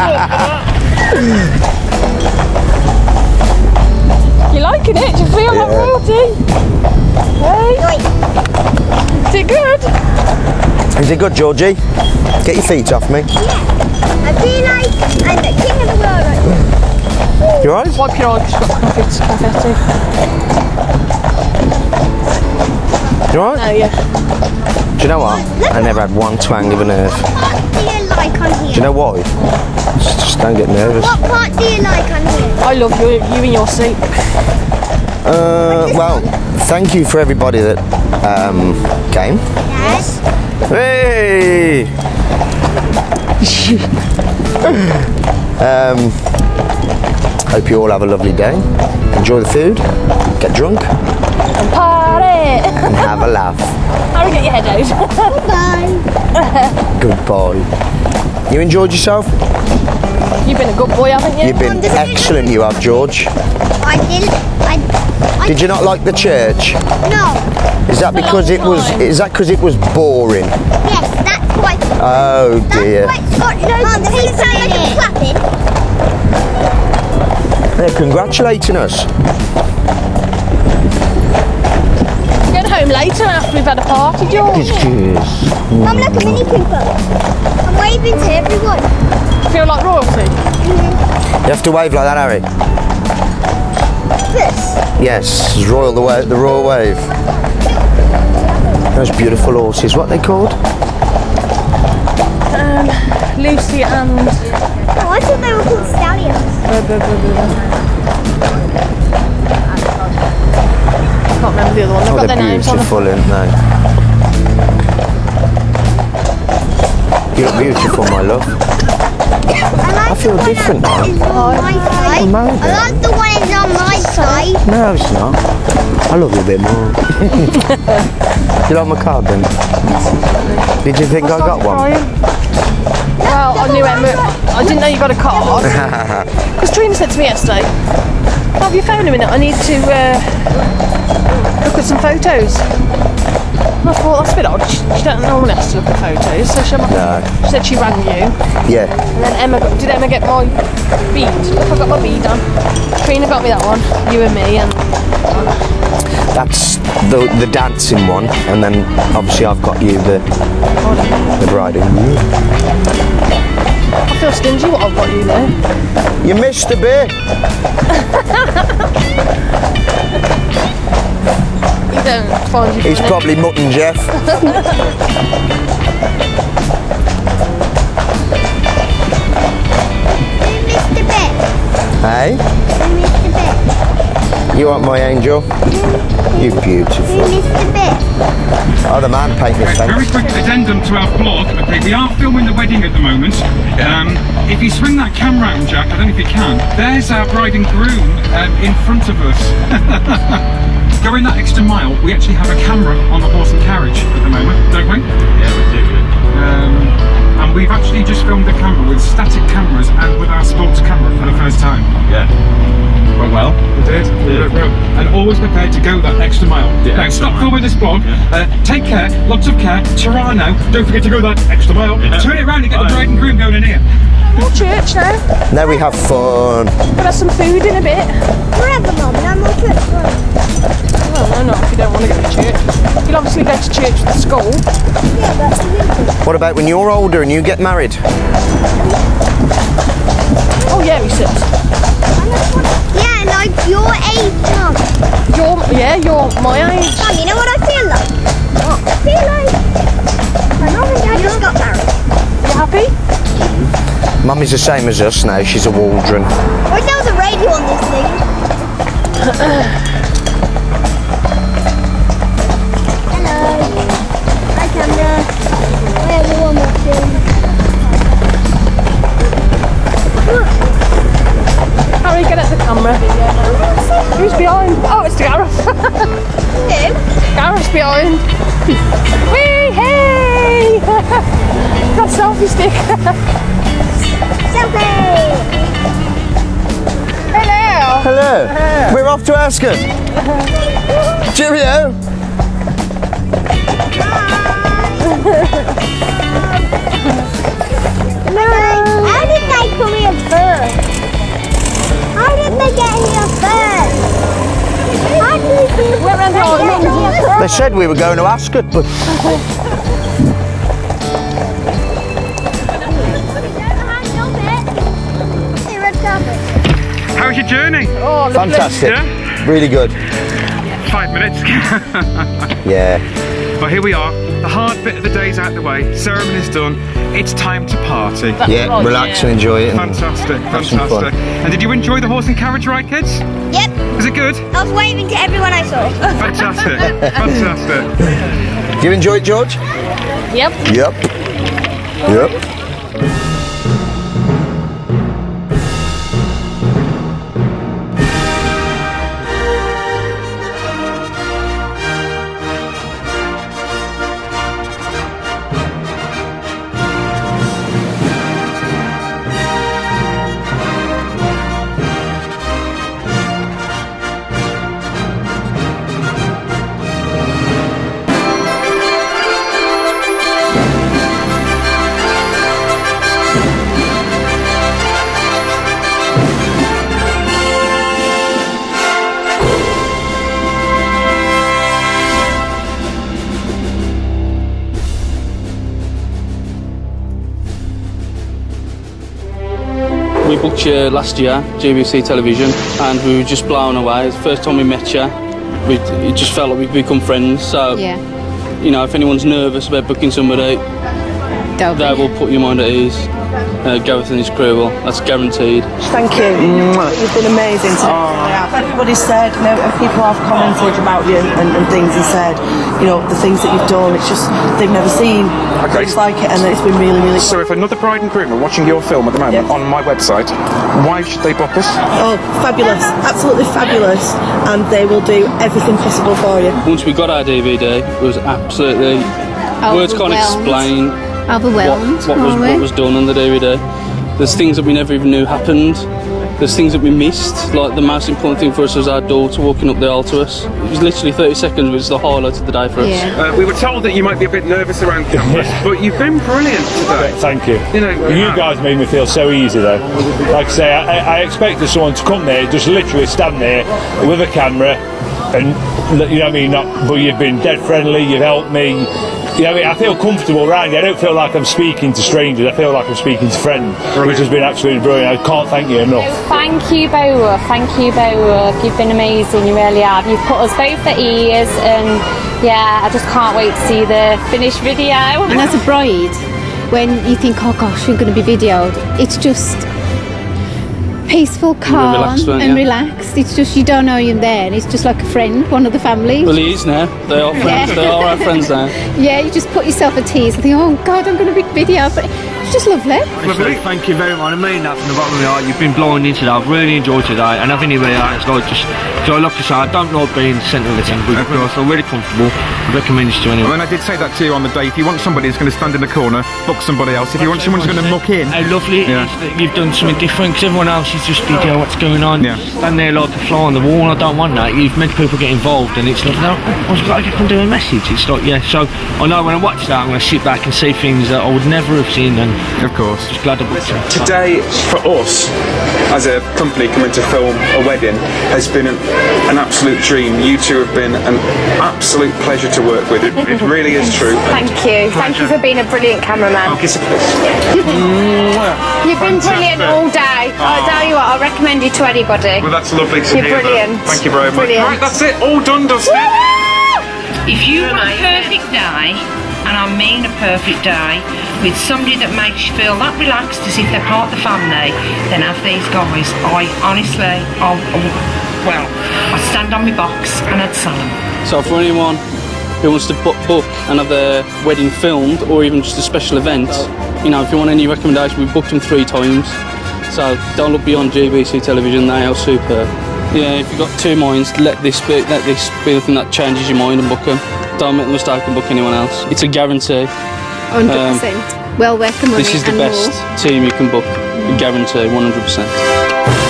You liking it? Do you feel like royalty? Hey? Is it good? Is it good, Georgie? Get your feet off me. Yeah. I feel like I'm the king of the world right now. You alright? Wipe your eyes, you've got confetti. You alright? No, yeah. Do you know what? I never had one twang of a nerve. What part do you like on here? Do you know why? Just don't get nervous. What part do you like on here? I love you in your seat. Well, thank you for everybody that came. Yes. Hey! Hope you all have a lovely day. Enjoy the food, get drunk, And party! and have a laugh. How do you get your head out? Bye. Goodbye. You enjoyed yourself? You've been a good boy, haven't you? You've been excellent, you have, George. I did. Did you not like the church? No. Is that because it was? Is that because it was boring? Yes, that's why. Oh dear. That's why it's got no. Mum, the people sound like it's clapping. They're congratulating us. We're going home later after we've had a party, George. I'm like a Mini Cooper. I'm waving to everyone. Feel like royalty? You have to wave like that, Harry. This. Yes, it's royal the royal wave. Those beautiful horses. What are they called? Lucy and... Oh, I thought they were called stallions. Can't remember the other one. They've got They're their names on them. beautiful, aren't they? You look beautiful, my love. I feel different now. On my side. Maybe. I like the one that's on my side. No, it's not. I love you a bit more. You like my card then? Did you think I got one? Well, I knew Emma. I didn't know you got a card. Because Trina said to me yesterday, "Oh, have you found a minute? I need to look at some photos." And I thought, that's a bit odd. She don't normally has to look at photos. So she said she rang you. Yeah. And then did Emma get my bead? Look, I got my bead on. Trina got me that one. You and me. And That's the dancing one, and then obviously I've got you the bride. I feel stingy what I've got you there. You missed a bit. You don't find you It's funny. probably Mutton Jeff. You missed a bit. Hey? You missed a bit. You want my angel? You beautiful. You missed a bit. Oh, the man painting his Very fence. quick addendum to our vlog. Okay, we are filming the wedding at the moment. If you swing that camera around, Jack, I don't know if you can. There's our bride and groom in front of us. Going that extra mile, we actually have a camera on the horse and carriage at the moment, don't we? Yeah, we do. And we've actually just filmed the camera with static cameras and with our sports camera for the first time. Yeah. Well, we did. And always prepared to go that extra mile. Yeah, Now, extra stop mile. filming this vlog. Take care, lots of care. Ta-ra now. Don't forget to go that extra mile. Yeah. Turn it around and get the bride and groom going in here. More church now. Now we have fun. We'll have some food in a bit. Forever, Mum. No more trips. Well, no, not if you don't want to go to church. You'll obviously go to church with the school. Yeah, but What about when you're older and you get married? Oh yeah, he says. yeah, like your age, Mum. You're my age. Mum, you know what I feel like? What? I feel like my mum and dad just got married. You happy? Mummy's the same as us now. She's a waldron. I wish there was a radio on this thing. Hello. Hi, camera. Hi, everyone watching. Harry, get at the camera. Who's behind? Oh, it's Gareth. Who? Gareth's behind. Wee, hey! Got a selfie stick. Selfie. Hello. Hello. We're off to Ascot. Cheerio. How did they come in first? How did they get here first? How did they get here first? They said we were going to Ascot, but... How's your journey? Oh, lovely. Fantastic. Yeah? Really good. 5 minutes. Yeah. Well, here we are. The hard bit of the day's out the way. Ceremony's done. It's time to party. Yeah, right, relax yeah. and enjoy it. Fantastic, Have some fun. fantastic. And did you enjoy the horse and carriage ride, kids? Yep. Was it good? I was waving to everyone I saw. Fantastic, fantastic. Do you enjoy it, George? Yep. Yep. Yep. We booked you last year, GBC Television, and we were just blown away. It's the first time we met you. It just felt like we'd become friends. So, Yeah. you know, if anyone's nervous about booking somebody, they will put your mind at ease. Gareth and his crew will. That's guaranteed. Thank you. You've been amazing today. Everybody said, you know, and people have commented about you and things and said, you know, the things that you've done, it's just, they've never seen things like it, and it's been really, really So if another bride and groom are watching your film at the moment on my website, why should they book us? Oh, fabulous. Absolutely fabulous. And they will do everything possible for you. Once we got our DVD, it was absolutely... Words can't explain Overwhelmed, what was done on the DVD. There's things that we never even knew happened. There's things that we missed, like the most important thing for us was our daughter walking up the aisle to us. It was literally 30 seconds, which was the highlight of the day for us. Yeah. We were told that you might be a bit nervous around cameras, but you've been brilliant today. Thank you. You know, You guys made me feel so easy though. Like I say, I expected someone to come there, just literally stand there with a camera and, you know what I mean, but you've been dead friendly, you've helped me. You know, I feel comfortable around you. I don't feel like I'm speaking to strangers. I feel like I'm speaking to friends, which has been absolutely brilliant. I can't thank you enough. Thank you both. Thank you both. You've been amazing. You really have. You've put us both at ease, and yeah, I just can't wait to see the finished video. And as a bride, when you think, oh gosh, you're going to be videoed, it's just peaceful, calm, relaxed, and relaxed. It's just, you don't know you're there, and it's just like a friend, one of the family. Well, he is now. They are friends. Yeah. They are our friends now. Yeah, you just put yourself at ease. I think, oh God, I'm going to be videoed, but it's just lovely. Lovely. Thank you very much. I mean that from the bottom of my heart. You've been blinding today. I've really enjoyed today, and having you here, it's like just. So like I say, I don't like being the centre of attention, but I feel really comfortable. I recommend this to anyone. Well, and I did say that to you on the day. If you want somebody who's going to stand in the corner, book somebody else. If you want someone who's going to muck in, how lovely it is that you've done something different, because everyone else is just video what's going on. Yeah. Stand there like a fly on the wall. I don't want that. You've made people get involved, and it's like, no, I've got to get them do a message. It's like, yeah. So I know when I watch that, I'm going to sit back and see things that I would never have seen, and of course, just glad I booked it. Today, for us, as a company coming to film a wedding, has been an absolute dream. You two have been an absolute pleasure to work with. It really is true. Thank you. Thank you for being a brilliant cameraman. Kiss a kiss. You've been brilliant all day. I'll tell you what, I'll recommend you to anybody. well, that's lovely to You're hear. brilliant. That. Thank you very much. Brilliant. Right, that's it. All done, dusted. If you want a perfect day, and I mean a perfect day, with somebody that makes you feel that relaxed as if they're part of the family, then have these guys. I honestly, well, I'd stand on my box and I'd sell them. So for anyone who wants to book and have their wedding filmed, or even just a special event, you know, if you want any recommendation, we've booked them 3 times. So don't look beyond GBC Television, they are superb. Yeah, if you've got 2 minds, let this be the thing that changes your mind and book them. Don't make the mistake and book anyone else. It's a guarantee. 100%. Well worth the money. This is the and best more. team you can book. A guarantee, 100%.